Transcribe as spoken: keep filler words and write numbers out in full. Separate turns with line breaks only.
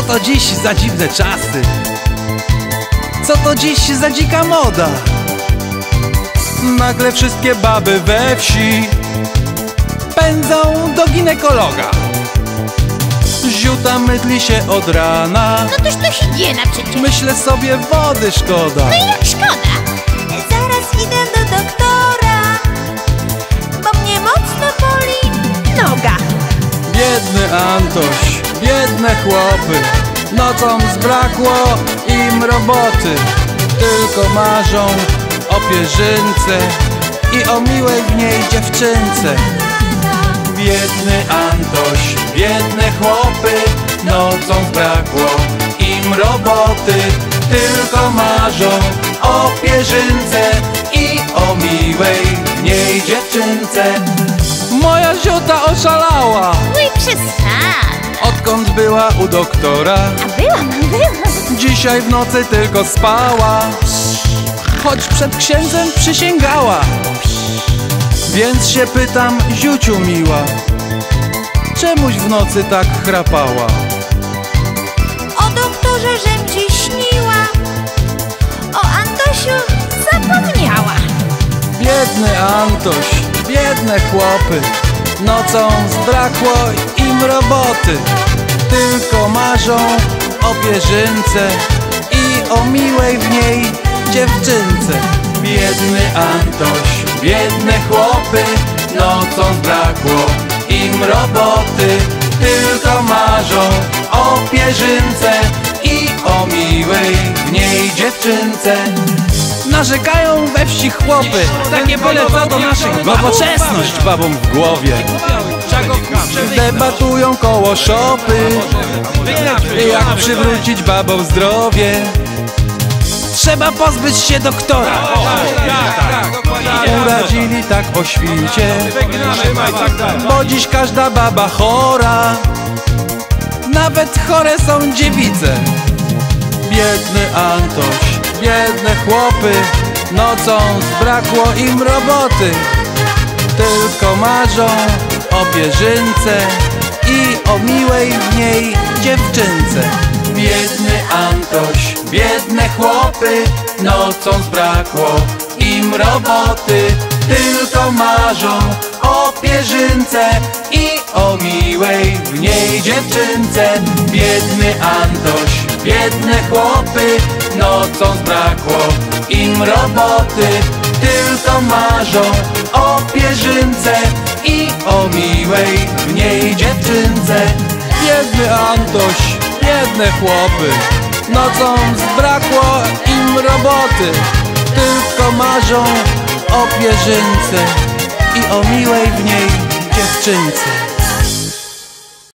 Co to dziś za dziwne czasy? Co to dziś za dzika moda? Nagle wszystkie baby we wsi pędzą do ginekologa. Ziuta mydli się od rana.
No toż to higiena przecież.
Myślę sobie, wody szkoda.
No i jak szkoda?
Zaraz idę do doktora, bo mnie mocno boli noga.
Biedny Antoś, biedne chłopy, nocą zbrakło im roboty. Tylko marzą o pierzynce i o miłej w niej dziewczynce. Biedny Antoś, biedne chłopy, nocą zbrakło im roboty. Tylko marzą o pierzynce i o miłej w niej dziewczynce. Moja ziuta oszalała,
No i przestań.
odkąd była u doktora.
A byłam, byłam.
Dzisiaj w nocy tylko spała, choć przed księdzem przysięgała. Więc się pytam, ziuciu miła, czemuś w nocy tak chrapała?
O doktorze, żem dziś śniła, o Antosiu zapomniała.
Biedny Antoś, biedne chłopy, nocą zbrakło im roboty. Tylko marzą o pierzynce i o miłej w niej dziewczynce. Biedny Antoś, biedne chłopy, nocą zbrakło im roboty. Tylko marzą o pierzynce i o miłej w niej dziewczynce. Narzekają we wsi chłopy, takie byle co do naszych nowoczesność babom w głowie. Debatują koło szopy, jak przywrócić babom zdrowie. Trzeba pozbyć się doktora, uradzili tak o świcie, bo dziś każda baba chora, nawet chore są dziewice. Biedny Antoś, biedne chłopy, nocą zbrakło im roboty. Tylko marzą o pierzynce i o miłej w niej dziewczynce. Biedny Antoś, biedne chłopy, nocą zbrakło im roboty. Tylko marzą o pierzynce i o miłej w niej dziewczynce. Biedny Antoś, biedne chłopy, nocą zbrakło im roboty. Tylko marzą o pierzynce i o miłej w niej dziewczynce. Biedny Antoś, biedne chłopy, nocą zbrakło im roboty. Tylko marzą o pierzynce i o miłej w niej dziewczynce.